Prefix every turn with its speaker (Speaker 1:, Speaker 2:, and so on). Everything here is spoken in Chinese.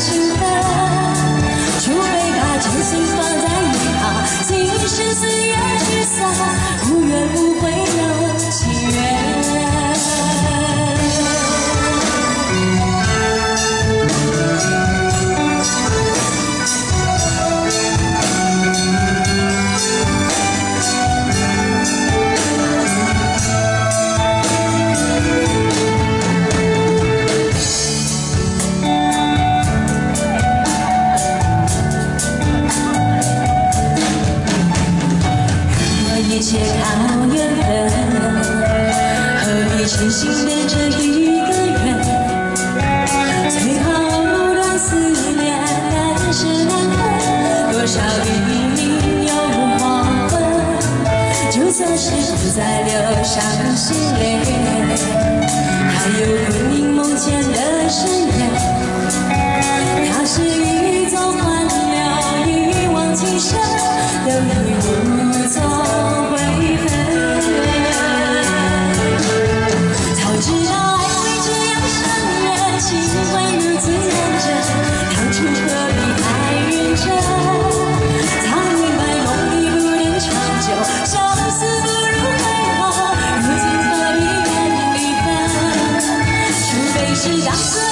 Speaker 1: 情分，除非把真心放在一旁，今生自由聚散，无怨无悔有情缘。 一切靠缘分，何必痴心变成一个人？最好不断思念，难舍难分。多少黎明又黄昏，就算是不再流伤心泪，还有魂萦梦牵的深渊。它是一种欢了，一往情深，都已无踪。 是让。